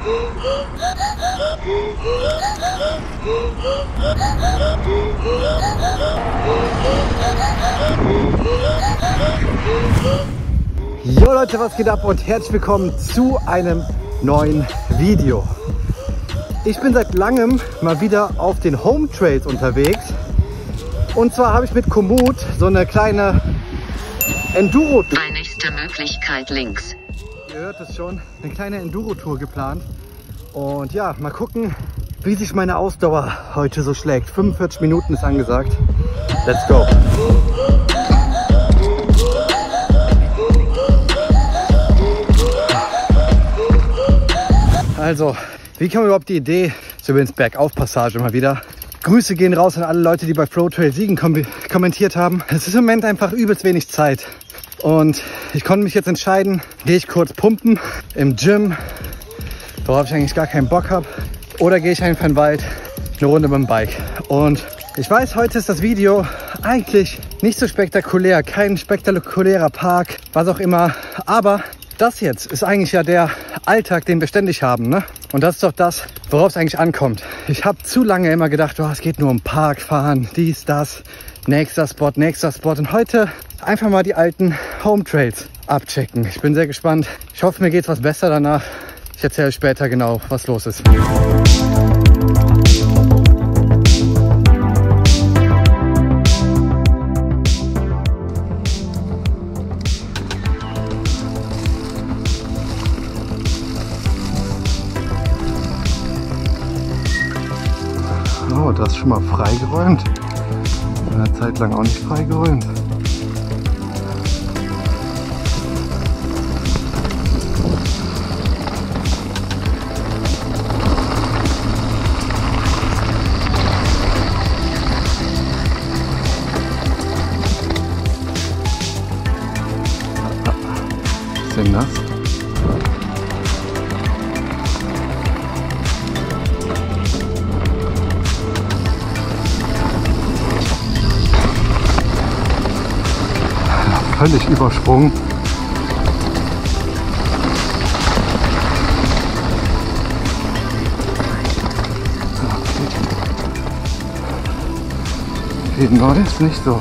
Jo Leute, was geht ab und herzlich willkommen zu einem neuen Video. Ich bin seit langem mal wieder auf den Home Trails unterwegs. Und zwar habe ich mit Komoot so eine kleine Enduro-Tour. Bei nächster Möglichkeit links. Ihr hört es schon, eine kleine Enduro-Tour geplant. Und ja, mal gucken, wie sich meine Ausdauer heute so schlägt. 45 Minuten ist angesagt. Let's go! Also, wie kam überhaupt die Idee? Das ist übrigens Bergauf-Passage mal wieder. Grüße gehen raus an alle Leute, die bei Flotrail Siegen kommentiert haben. Es ist im Moment einfach übelst wenig Zeit. Und ich konnte mich jetzt entscheiden, gehe ich kurz pumpen im Gym, worauf ich eigentlich gar keinen Bock habe. Oder gehe ich einfach in den Wald, eine Runde mit dem Bike. Und ich weiß, heute ist das Video eigentlich nicht so spektakulär. Kein spektakulärer Park, was auch immer. Aber das jetzt ist eigentlich ja der Alltag, den wir ständig haben, ne? Und das ist doch das, worauf es eigentlich ankommt. Ich habe zu lange immer gedacht, oh, es geht nur um Parkfahren, dies, das, nächster Spot. Und heute einfach mal die alten Home Trails abchecken. Ich bin sehr gespannt. Ich hoffe, mir geht es was besser danach. Ich erzähle später genau, was los ist. Oh, das ist schon mal freigeräumt. Eine Zeit lang auch nicht freigeräumt. Bisschen nass. Völlig übersprungen. Viel Neues nicht so.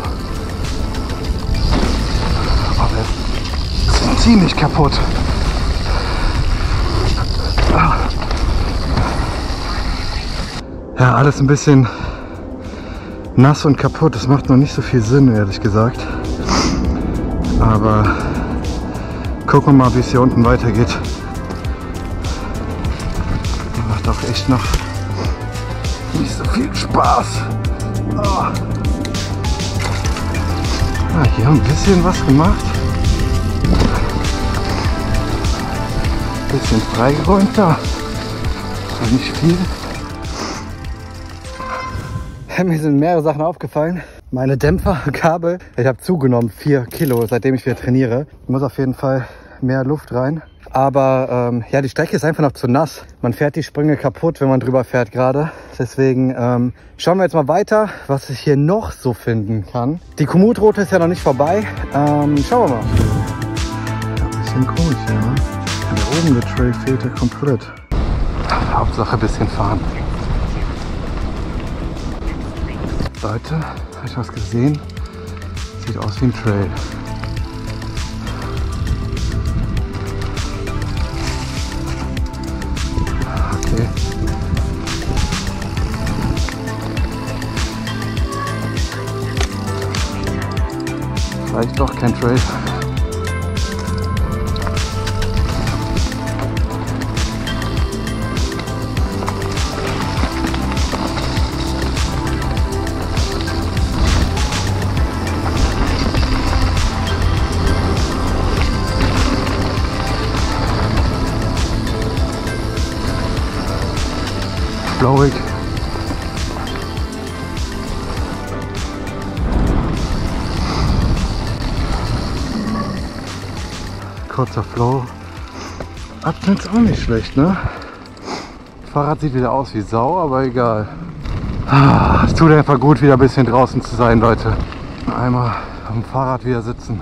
Aber es ist ziemlich kaputt. Ja, alles ein bisschen nass und kaputt. Das macht noch nicht so viel Sinn, ehrlich gesagt. Aber gucken wir mal, wie es hier unten weitergeht. Macht auch echt noch nicht so viel Spaß. Oh. Ah, hier haben ein bisschen was gemacht. Ein bisschen freigeräumt da. Aber nicht viel. Mir sind mehrere Sachen aufgefallen. Meine Dämpferkabel, ich habe zugenommen, 4 Kilo, seitdem ich wieder trainiere. Ich muss auf jeden Fall mehr Luft rein. Aber ja, die Strecke ist einfach noch zu nass. Man fährt die Sprünge kaputt, wenn man drüber fährt gerade. Deswegen schauen wir jetzt mal weiter, was ich hier noch so finden kann. Die Komoot-Route ist ja noch nicht vorbei. Schauen wir mal. Ja, ein bisschen komisch hier, ne? Da oben der Trail fehlt ja komplett. Hauptsache ein bisschen fahren. Leute, habe ich was gesehen? Sieht aus wie ein Trail. Okay. Vielleicht doch kein Trail. Flaurig. Kurzer Flow. Abschnitt ist auch nicht schlecht, ne? Das Fahrrad sieht wieder aus wie Sau, aber egal. Es tut einfach gut, wieder ein bisschen draußen zu sein, Leute. Einmal am Fahrrad wieder sitzen.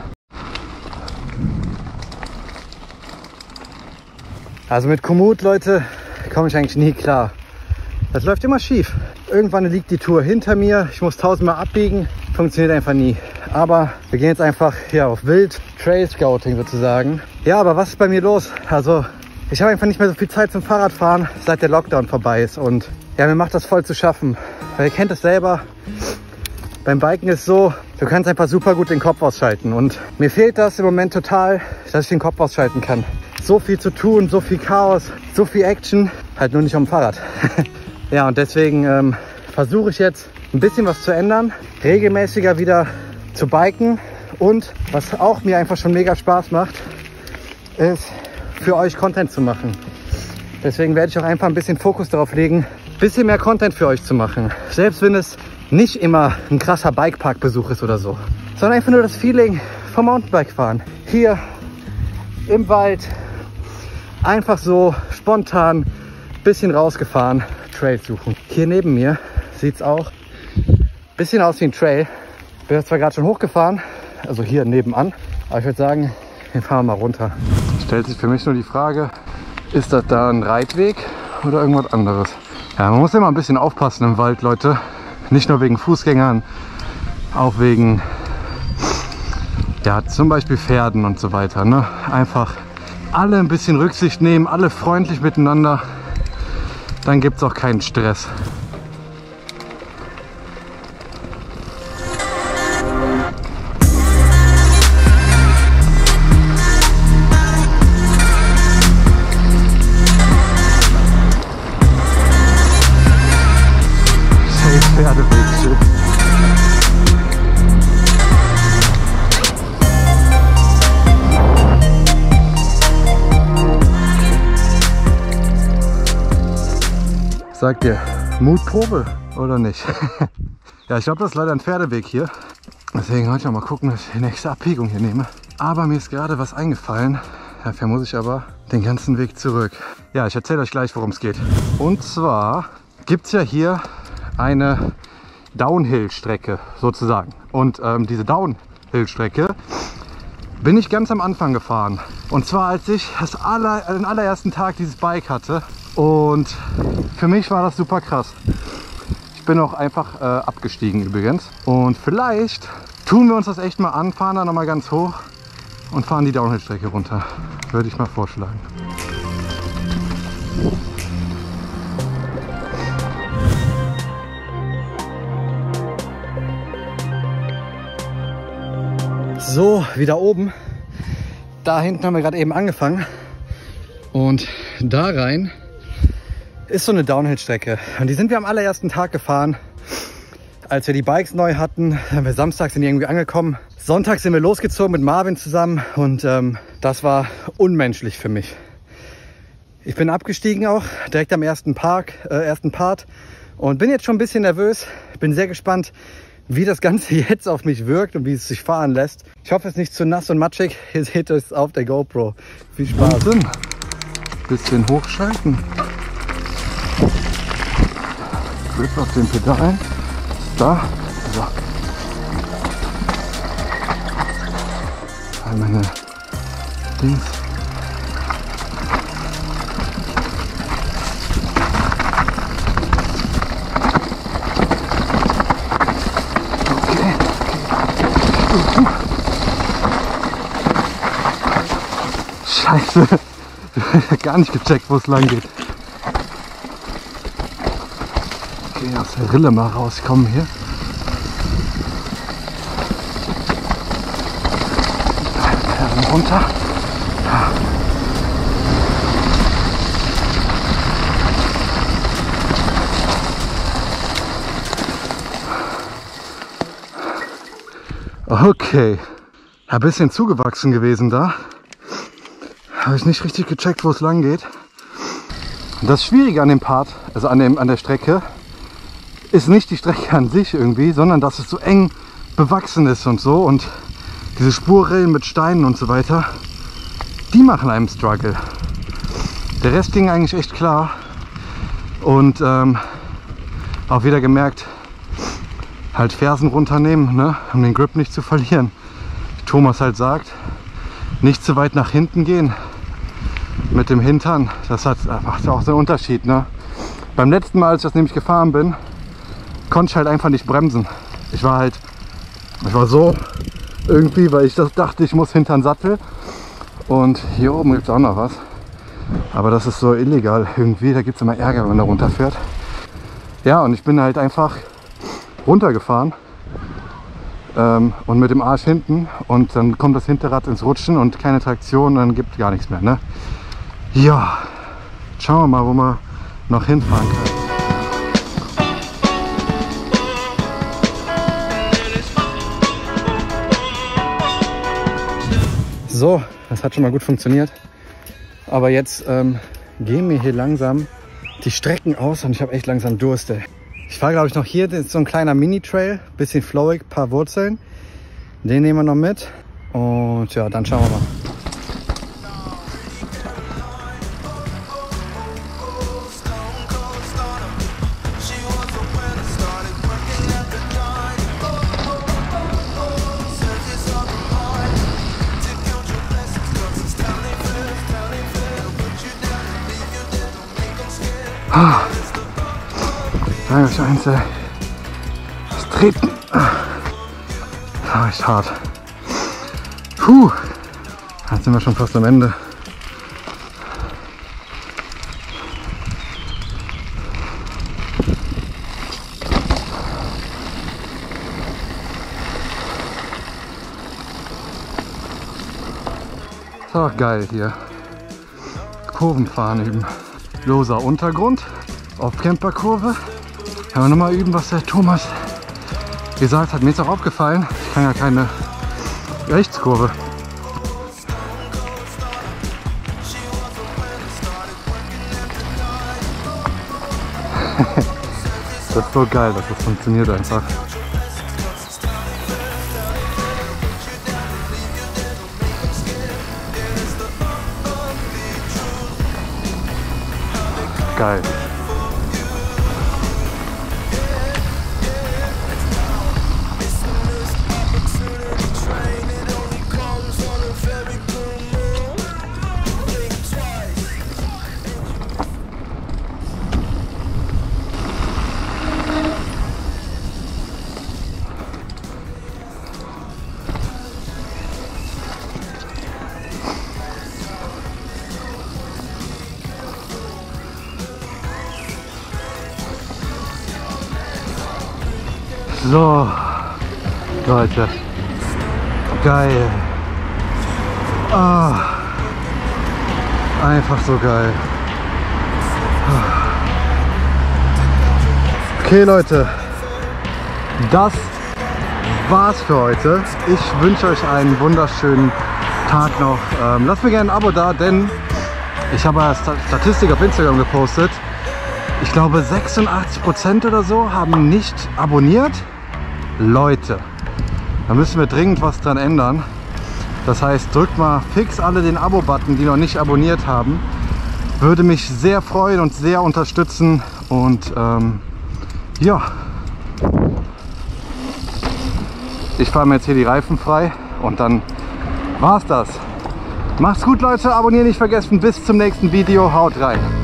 Also mit Komoot, Leute, komme ich eigentlich nie klar. Das läuft immer schief. Irgendwann liegt die Tour hinter mir. Ich muss 1000-mal abbiegen. Funktioniert einfach nie. Aber wir gehen jetzt einfach hier auf Wild Trail Scouting sozusagen. Ja, aber was ist bei mir los? Also ich habe einfach nicht mehr so viel Zeit zum Fahrradfahren, seit der Lockdown vorbei ist. Und ja, mir macht das voll zu schaffen. Weil ihr kennt es selber. Beim Biken ist so, du kannst einfach super gut den Kopf ausschalten. Und mir fehlt das im Moment total, dass ich den Kopf ausschalten kann. So viel zu tun, so viel Chaos, so viel Action. Halt nur nicht auf dem Fahrrad. Ja, und deswegen versuche ich jetzt ein bisschen was zu ändern, regelmäßiger wieder zu biken und was auch mir einfach schon mega Spaß macht, ist für euch Content zu machen. Deswegen werde ich auch einfach ein bisschen Fokus darauf legen, ein bisschen mehr Content für euch zu machen. Selbst wenn es nicht immer ein krasser Bikepark-Besuch ist oder so, sondern einfach nur das Feeling vom Mountainbike-Fahren. Hier im Wald, einfach so spontan, bisschen rausgefahren, Trails suchen. Hier neben mir sieht es auch ein bisschen aus wie ein Trail. Bin jetzt zwar gerade schon hochgefahren, also hier nebenan, aber ich würde sagen, den fahren wir mal runter. Stellt sich für mich nur die Frage, ist das da ein Reitweg oder irgendwas anderes? Ja, man muss immer ein bisschen aufpassen im Wald, Leute. Nicht nur wegen Fußgängern, auch wegen, ja, zum Beispiel Pferden und so weiter. Ne? Einfach alle ein bisschen Rücksicht nehmen, alle freundlich miteinander. Dann gibt es auch keinen Stress. Safe Pferdeweg, shit. Sagt ihr, Mutprobe oder nicht? Ja, ich glaube, das ist leider ein Pferdeweg hier. Deswegen wollte ich mal gucken, dass ich die nächste Abbiegung hier nehme. Aber mir ist gerade was eingefallen. Dafür muss ich aber den ganzen Weg zurück. Ja, ich erzähle euch gleich, worum es geht. Und zwar gibt es ja hier eine Downhill-Strecke sozusagen. Und diese Downhill-Strecke bin ich ganz am Anfang gefahren. Und zwar als ich den allerersten Tag dieses Bike hatte. Und für mich war das super krass. Ich bin auch einfach abgestiegen übrigens. Und vielleicht tun wir uns das echt mal an, fahren da nochmal ganz hoch und fahren die Downhill-Strecke runter. Würde ich mal vorschlagen. So, wieder oben. Da hinten haben wir gerade eben angefangen. Und da rein ist so eine Downhill-Strecke. Und die sind wir am allerersten Tag gefahren, als wir die Bikes neu hatten. Wir samstags sind irgendwie angekommen. Sonntag sind wir losgezogen mit Marvin zusammen und das war unmenschlich für mich. Ich bin abgestiegen auch, direkt am ersten Part und bin jetzt schon ein bisschen nervös. Bin sehr gespannt, wie das Ganze jetzt auf mich wirkt und wie es sich fahren lässt. Ich hoffe, es ist nicht zu nass und matschig. Ihr seht es auf der GoPro. Viel Spaß. Wahnsinn. Bisschen hochschalten. Grip auf den Pedalen. Da. So. Meine Dings. Okay. Scheiße. Ich habe gar nicht gecheckt, wo es lang geht. Okay, aus der Rille mal rauskommen hier. Runter. Okay, ein bisschen zugewachsen gewesen da. Habe ich nicht richtig gecheckt, wo es lang geht. Das Schwierige an dem Part, also an der Strecke, ist nicht die Strecke an sich irgendwie, sondern dass es so eng bewachsen ist und so. Und diese Spurrillen mit Steinen und so weiter, die machen einem Struggle. Der Rest ging eigentlich echt klar. Und auch wieder gemerkt, halt Fersen runternehmen, ne, um den Grip nicht zu verlieren. Wie Thomas halt sagt, nicht zu weit nach hinten gehen. mit dem Hintern, das macht auch so einen Unterschied, ne? Beim letzten Mal, als ich das nämlich gefahren bin, konnte ich halt einfach nicht bremsen. Ich war so irgendwie, weil ich das dachte, ich muss hinter den Sattel. Und hier oben gibt es auch noch was. Aber das ist so illegal irgendwie, da gibt es immer Ärger, wenn man da runterfährt. Ja, und ich bin halt einfach runtergefahren und mit dem Arsch hinten. Und dann kommt das Hinterrad ins Rutschen und keine Traktion, dann gibt gar nichts mehr, ne? Ja, schauen wir mal, wo wir noch hinfahren können. So, das hat schon mal gut funktioniert. Aber jetzt gehen mir hier langsam die Strecken aus und ich habe echt langsam Durst. Ey. Ich fahre, glaube ich, noch hier, das ist so ein kleiner Mini-Trail, bisschen flowig, paar Wurzeln. Den nehmen wir noch mit und ja, dann schauen wir mal. Sag euch eins, ey. Das Treten. Das war echt hart. Puh. Jetzt sind wir schon fast am Ende. Ist auch geil hier. Kurvenfahren üben. Loser Untergrund auf Camperkurve. Können wir nochmal üben, was der Thomas gesagt hat. Mir ist auch aufgefallen, ich kann ja keine Rechtskurve. Das ist so geil, dass das funktioniert einfach. Geil. So, Leute, geil. Ah, einfach so geil. Okay, Leute, das war's für heute. Ich wünsche euch einen wunderschönen Tag noch. Lasst mir gerne ein Abo da, denn ich habe eine Statistik auf Instagram gepostet. Ich glaube 86% oder so haben nicht abonniert. Leute, da müssen wir dringend was dran ändern. Das heißt, drückt mal fix alle den Abo-Button, die noch nicht abonniert haben. Würde mich sehr freuen und sehr unterstützen. Und ja, ich fahre mir jetzt hier die Reifen frei und dann war's das. Macht's gut, Leute, abonnieren nicht vergessen. Bis zum nächsten Video, haut rein.